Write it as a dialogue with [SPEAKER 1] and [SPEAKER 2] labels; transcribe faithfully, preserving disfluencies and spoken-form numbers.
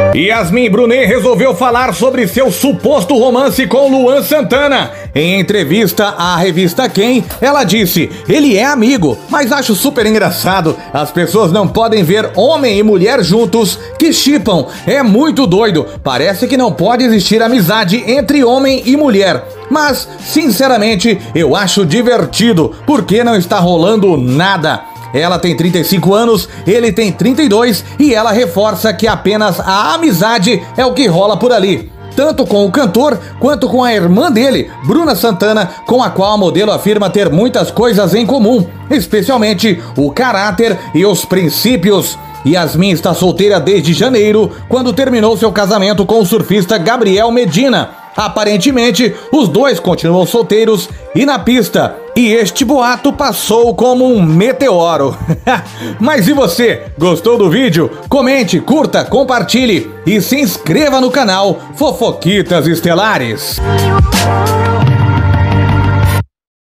[SPEAKER 1] Yasmin Brunet resolveu falar sobre seu suposto romance com Luan Santana. Em entrevista à revista Quem, ela disse: ele é amigo, mas acho super engraçado. As pessoas não podem ver homem e mulher juntos que shippam. É muito doido. Parece que não pode existir amizade entre homem e mulher. Mas, sinceramente, eu acho divertido, porque não está rolando nada. Ela tem trinta e cinco anos, ele tem trinta e dois e ela reforça que apenas a amizade é o que rola por ali. Tanto com o cantor quanto com a irmã dele, Bruna Santana, com a qual a modelo afirma ter muitas coisas em comum, especialmente o caráter e os princípios. Yasmin está solteira desde janeiro, quando terminou seu casamento com o surfista Gabriel Medina. Aparentemente, os dois continuam solteiros e na pista, e este boato passou como um meteoro. Mas e você? Gostou do vídeo? Comente, curta, compartilhe e se inscreva no canal Fofoquitas Estelares.